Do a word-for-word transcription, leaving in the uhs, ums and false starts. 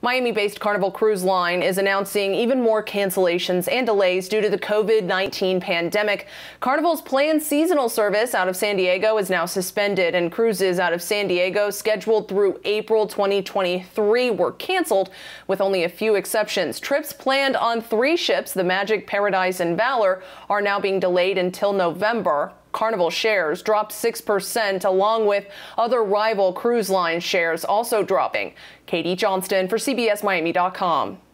Miami-based Carnival Cruise Line is announcing even more cancellations and delays due to the COVID nineteen pandemic. Carnival's planned seasonal service out of San Diego is now suspended, and cruises out of San Diego scheduled through April twenty twenty-three were canceled, with only a few exceptions. Trips planned on three ships, the Magic, Paradise, and Valor, are now being delayed until November. Carnival shares dropped six percent, along with other rival cruise line shares also dropping. Katie Johnston for C B S Miami dot com.